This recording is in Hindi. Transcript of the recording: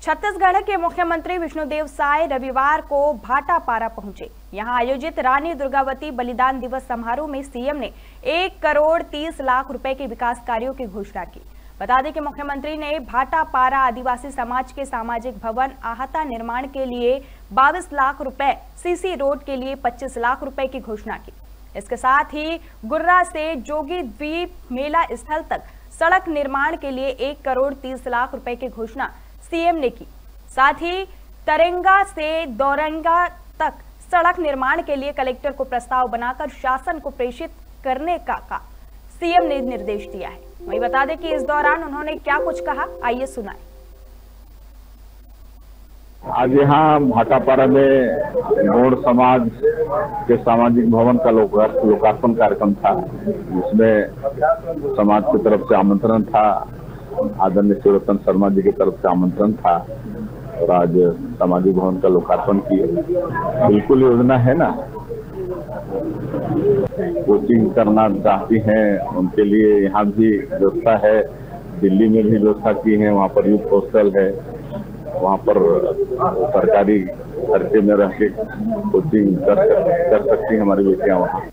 छत्तीसगढ़ के मुख्यमंत्री विष्णुदेव साय रविवार को भाटापारा पहुंचे। यहां आयोजित रानी दुर्गावती बलिदान दिवस समारोह में सीएम ने 1 करोड़ 30 लाख रुपए के विकास कार्यों की घोषणा की। बता दें कि मुख्यमंत्री ने भाटापारा आदिवासी समाज के सामाजिक भवन आहता निर्माण के लिए 22 लाख रुपए, सीसी रोड के लिए 25 लाख रुपए की घोषणा की। इसके साथ ही गुर्रा से जोगी द्वीप मेला स्थल तक सड़क निर्माण के लिए 1 करोड़ 30 लाख रुपए की घोषणा सीएम ने की। साथ ही तरेंगा से दौरंगा तक सड़क निर्माण के लिए कलेक्टर को प्रस्ताव बनाकर शासन को प्रेषित करने का सीएम ने निर्देश दिया है। वहीं बता दें कि इस दौरान उन्होंने क्या कुछ कहा, आइए सुनाएं। आज यहाँ भाटापारा में गौड़ समाज के सामाजिक भवन का लोकार्पण कार्यक्रम था, जिसमें समाज की तरफ से आमंत्रण था, आदरणीय शिवरतन शर्मा जी की तरफ से आमंत्रण था और आज सामाजिक भवन का लोकार्पण किए। बिल्कुल योजना है ना, कोचिंग करना चाहती हैं उनके लिए यहाँ भी व्यवस्था है, दिल्ली में भी व्यवस्था की है, वहाँ पर यूथ हॉस्टल है, वहाँ पर सरकारी खर्चे में रह के कोचिंग कर सकती हैं हमारी बेटियां वहाँ।